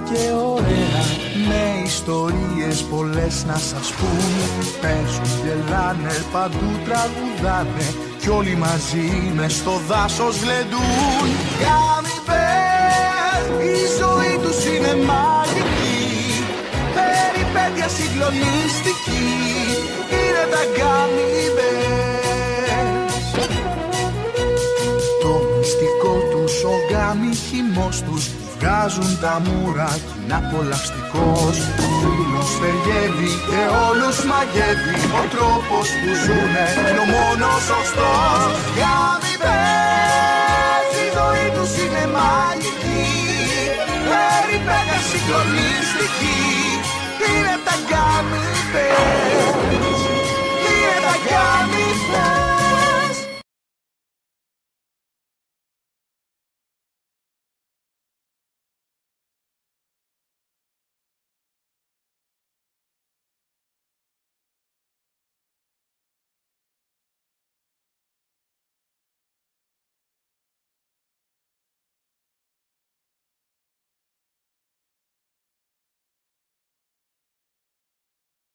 και ωραία, με ιστορίες πολλές να σας πούν. Παίζουν, γελάνε, παντού τραγουδάνε κι όλοι μαζί μες στο δάσος γλεντούν. Gummy bears, η ζωή τους είναι μαγική, περιπέτεια συγκλονιστική, είναι τα Gummy bears. Το μυστικό τους, ο γκάμι χυμός τους, βγάζουν τα μούρα κι είναι απολαυστικός. Ο φίλος στεργεύει και όλους μαγεύει, ο τρόπος που ζουνε είναι ο μόνος σωστός.